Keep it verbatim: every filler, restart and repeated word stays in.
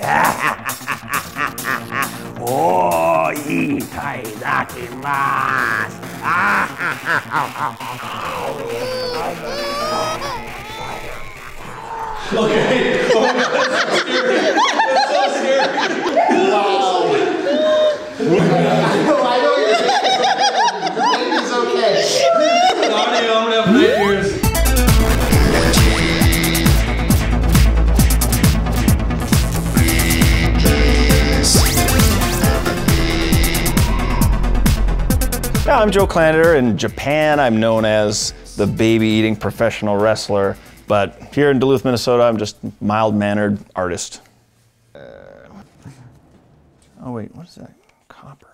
Oh, itadakimasu. Okay. Oh my God, that's so scary. That's so scary. Wow. I know you're the baby's okay. Audio, I'm gonna have nightmares. Yeah, I'm Joe Clander. In Japan, I'm known as the baby-eating professional wrestler, but here in Duluth, Minnesota, I'm just mild-mannered artist. Uh, oh wait, what is that? Copper.